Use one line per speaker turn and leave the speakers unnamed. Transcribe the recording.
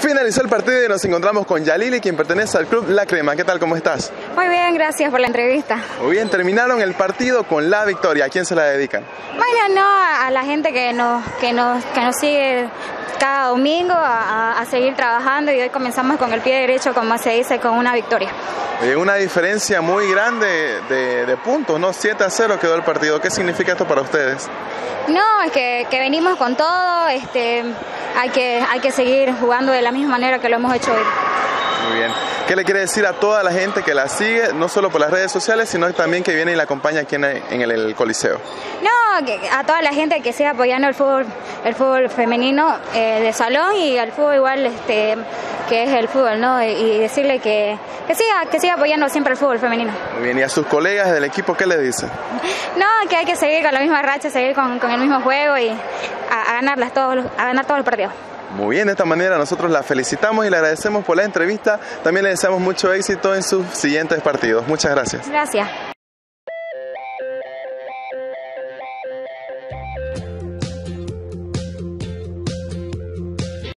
Finalizó el partido y nos encontramos con Yalili, quien pertenece al club La Crema. ¿Qué tal? ¿Cómo estás?
Muy bien, gracias por la entrevista.
Muy bien, terminaron el partido con la victoria. ¿A quién se la dedican?
Bueno, a la gente que nos sigue cada domingo a seguir trabajando, y hoy comenzamos con el pie derecho, como se dice, con una victoria.
Una diferencia muy grande de puntos, ¿no? 7-0 quedó el partido. ¿Qué significa esto para ustedes?
No, es que venimos con todo, hay que seguir jugando de la misma manera que lo hemos hecho hoy.
Muy bien. ¿Qué le quiere decir a toda la gente que la sigue, no solo por las redes sociales, sino también que viene y la acompaña aquí en el Coliseo?
No, a toda la gente que siga apoyando el fútbol femenino de salón, y al fútbol igual, que es el fútbol, ¿no? Y decirle que siga apoyando siempre el fútbol femenino.
Muy bien. ¿Y a sus colegas del equipo qué les dice?
No, que hay que seguir con la misma racha, seguir con el mismo juego y a ganar todos los partidos.
Muy bien, de esta manera nosotros la felicitamos y le agradecemos por la entrevista. También le deseamos mucho éxito en sus siguientes partidos. Muchas gracias.
Gracias.